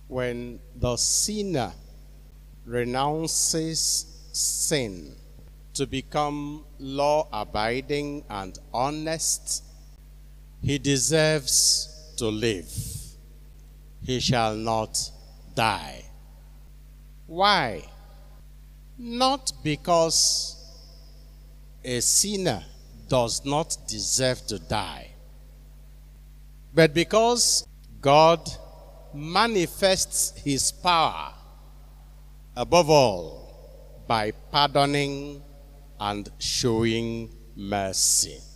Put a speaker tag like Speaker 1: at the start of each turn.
Speaker 1: When the sinner renounces sin to become law-abiding and honest, he deserves to live. He shall not die. Why? Not because a sinner does not deserve to die, but because God manifests his power, above all, by pardoning and showing mercy.